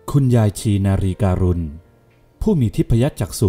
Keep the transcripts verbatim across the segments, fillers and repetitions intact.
คุณยายชีนารีการุณผู้มีทิพยจักษุ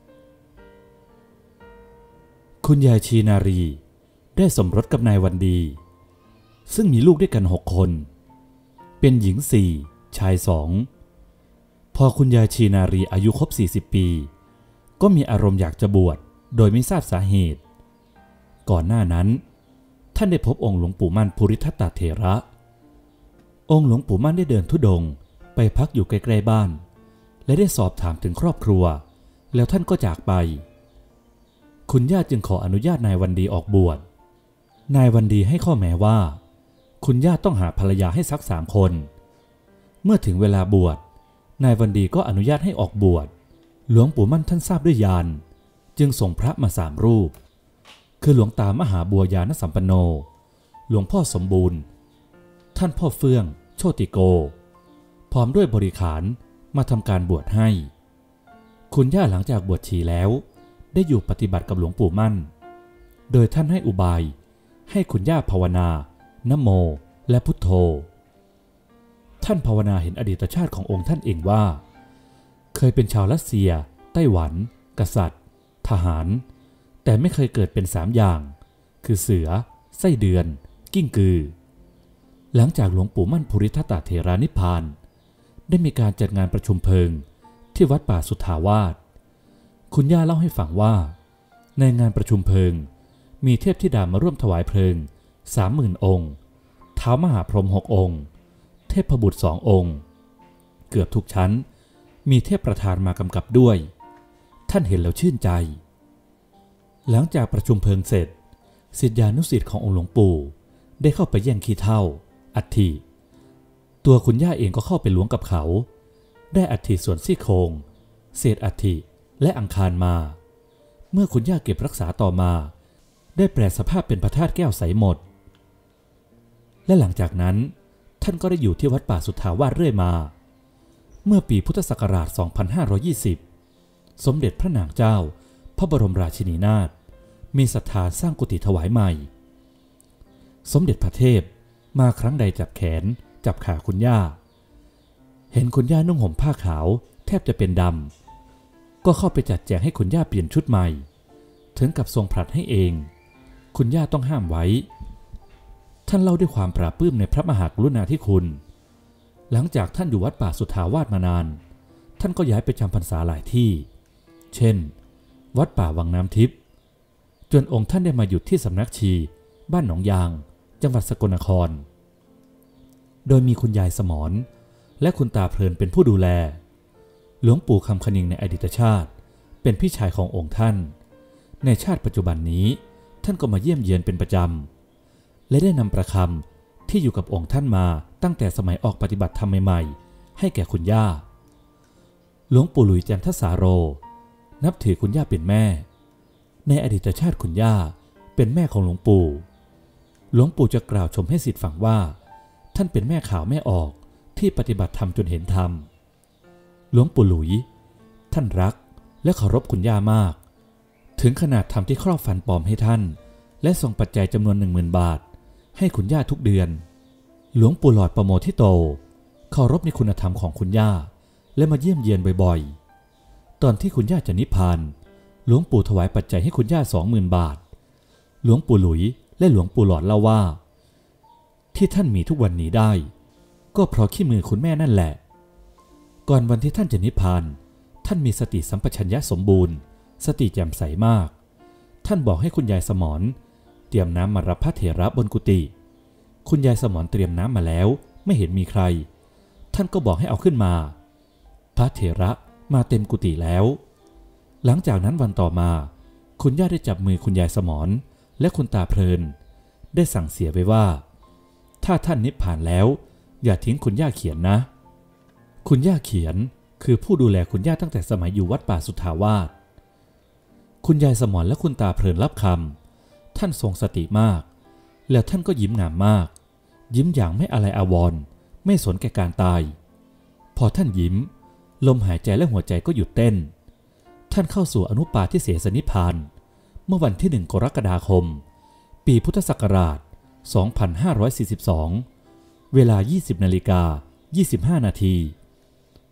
คุณยายชีนารีได้สมรสกับนายวันดีซึ่งมีลูกด้วยกันหกคนเป็นหญิงสี่ชายสองพอคุณยายชีนารีอายุครบสี่สิบปีก็มีอารมณ์อยากจะบวชโดยไม่ทราบสาเหตุก่อนหน้านั้นท่านได้พบองค์หลวงปู่มั่นภูริทัตตเถระองค์หลวงปู่มั่นได้เดินธุดงค์ไปพักอยู่ใกล้ๆบ้านและได้สอบถามถึงครอบครัวแล้วท่านก็จากไปคุณย่าจึงขออนุญาตนายวันดีออกบวชนายวันดีให้ข้อแม้ว่าคุณย่าต้องหาภรรยาให้สักสามคนเมื่อถึงเวลาบวชนายวันดีก็อนุญาตให้ออกบวชหลวงปู่มั่นท่านทราบด้วยญาณจึงส่งพระมาสามรูปคือหลวงตามหาบัวยานสัมปันโนหลวงพ่อสมบูรณ์ท่านพ่อเฟื่องโชติโกพร้อมด้วยบริขารมาทำการบวชให้คุณย่าหลังจากบวชชีแล้วได้อยู่ปฏิบัติกับหลวงปู่มั่นโดยท่านให้อุบายให้คุณย่าภาวนานะโมและพุทโธท่านภาวนาเห็นอดีตชาติขององค์ท่านเองว่าเคยเป็นชาวรัสเซียไต้หวันกษัตริย์ทหารแต่ไม่เคยเกิดเป็นสามอย่างคือเสือไส้เดือนกิ้งกือหลังจากหลวงปู่มั่นภูริทัตตเถระนิพพานได้มีการจัดงานประชุมเพลิงที่วัดป่าสุทธาวาสคุณย่าเล่าให้ฟังว่าในงานประชุมเพลิงมีเทพธิดามาร่วมถวายเพลิงสามหมื่นองค์ท้าวมหาพรหมหกองค์เทพบุตรสององค์เกือบทุกชั้นมีเทพประธานมากำกับด้วยท่านเห็นแล้วชื่นใจหลังจากประชุมเพลิงเสร็จศิษยานุศิษย์ขององค์หลวงปู่ได้เข้าไปแย่งขี้เถ้าอัฐิตัวคุณย่าเองก็เข้าไปล้วงกับเขาได้อัฐิส่วนซี่โครงเศษอัฐิและอังคารมาเมื่อคุณย่าเก็บรักษาต่อมาได้แปลสภาพเป็นพระธาตุแก้วใสหมดและหลังจากนั้นท่านก็ได้อยู่ที่วัดป่าสุทธาวาสเรื่อยมาเมื่อปีพุทธศักราชสองพันห้าร้อยยี่สิบสมเด็จพระนางเจ้าพระบรมราชินีนาถมีศรัทธาสร้างกุฏิถวายใหม่สมเด็จพระเทพมาครั้งใดจับแขนจับขาคุณย่าเห็นคุณย่านุ่งห่มผ้าขาวแทบจะเป็นดำก็เข้าไปจัดแจงให้คุณย่าเปลี่ยนชุดใหม่ถึงกับทรงผลัดให้เองคุณย่าต้องห้ามไว้ท่านเล่าด้วยความปราบปลื้มในพระมหากรุณาธิคุณหลังจากท่านอยู่วัดป่าสุทธาวาสมานานท่านก็ย้ายไปจำพรรษาหลายที่เช่นวัดป่าวังน้ำทิพย์จนองค์ท่านได้มาหยุดที่สำนักชีบ้านหนองยางจังหวัดสกลนครโดยมีคุณยายสมรและคุณตาเพลินเป็นผู้ดูแลหลวงปู่คำคณิงในอดีตชาติเป็นพี่ชายขององค์ท่านในชาติปัจจุบันนี้ท่านก็มาเยี่ยมเยียนเป็นประจำและได้นำประคำที่อยู่กับองค์ท่านมาตั้งแต่สมัยออกปฏิบัติธรรมใหม่ๆให้แก่คุณย่าหลวงปู่หลุยจันทสาโรนับถือคุณย่าเป็นแม่ในอดีตชาติคุณย่าเป็นแม่ของหลวงปู่หลวงปู่จะกล่าวชมให้ศิษย์ฟังว่าท่านเป็นแม่ขาวแม่ออกที่ปฏิบัติธรรมจนเห็นธรรมหลวงปู่หลุยท่านรักและเคารพคุณย่ามากถึงขนาดทำที่ครอบฟันปลอมให้ท่านและส่งปัจจัยจำนวนหนึ่งหมื่นบาทให้คุณย่าทุกเดือนหลวงปู่หลอดประโมทิโตเคารพในคุณธรรมของคุณย่าและมาเยี่ยมเยียนบ่อยๆตอนที่คุณย่าจะนิพพานหลวงปู่ถวายปัจจัยให้คุณย่าสองหมื่นบาทหลวงปู่หลุยและหลวงปู่หลอดเล่าว่าที่ท่านมีทุกวันนี้ได้ก็เพราะขี้มือคุณแม่นั่นแหละก่อนวันที่ท่านจะนิพพานท่านมีสติสัมปชัญญะสมบูรณ์สติแจ่มใสมากท่านบอกให้คุณยายสมรเตรียมน้ำมารับพระเถระบนกุฏิคุณยายสมรเตรียมน้ำมาแล้วไม่เห็นมีใครท่านก็บอกให้เอาขึ้นมาพระเถระมาเต็มกุฏิแล้วหลังจากนั้นวันต่อมาคุณย่าได้จับมือคุณยายสมรและคุณตาเพลินได้สั่งเสียไว้ว่าถ้าท่านนิพพานแล้วอย่าทิ้งคุณย่าเขียนนะคุณย่าเขียนคือผู้ดูแลคุณย่าตั้งแต่สมัยอยู่วัดป่าสุทธาวาสคุณยายสมรและคุณตาเพลินรับคำท่านทรงสติมากแล้วท่านก็ยิ้มงามมากยิ้มอย่างไม่อะไรอาวรณ์ไม่สนแก่การตายพอท่านยิ้มลมหายใจและหัวใจก็หยุดเต้นท่านเข้าสู่อนุปาทิเสสนิพพานเมื่อวันที่หนึ่งกรกฎาคมปีพุทธศักราชสองพันห้าร้อยสี่สิบสองเวลา ยี่สิบนาฬิกายี่สิบห้านาที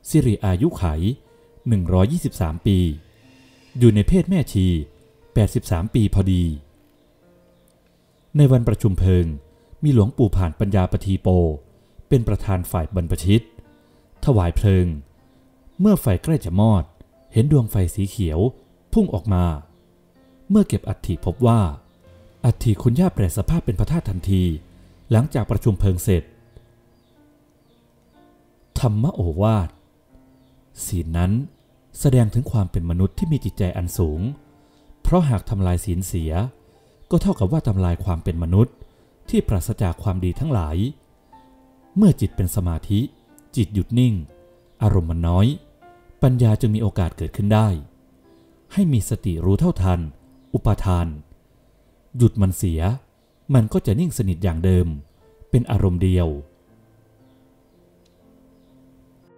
สิริอายุไขหนึ่งร้อยยี่สิบสามปีอยู่ในเพศแม่ชีแปดสิบสามปีพอดีในวันประชุมเพลิงมีหลวงปู่ผ่านปัญญาปทีโปเป็นประธานฝ่ายบรรพชิตถวายเพลิงเมื่อไฟใกล้จะมอดเห็นดวงไฟสีเขียวพุ่งออกมาเมื่อเก็บอัฐิพบว่าอัฐิคุณย่าแปรสภาพเป็นพระธาตุทันทีหลังจากประชุมเพลิงเสร็จธรรมโอวาทศีลนั้นแสดงถึงความเป็นมนุษย์ที่มีจิตใจอันสูงเพราะหากทำลายศีลเสียก็เท่ากับว่าทำลายความเป็นมนุษย์ที่ปราศจากความดีทั้งหลายเมื่อจิตเป็นสมาธิจิตหยุดนิ่งอารมณ์มันน้อยปัญญาจึงมีโอกาสเกิดขึ้นได้ให้มีสติรู้เท่าทันอุปาทานหยุดมันเสียมันก็จะนิ่งสนิทอย่างเดิมเป็นอารมณ์เดียว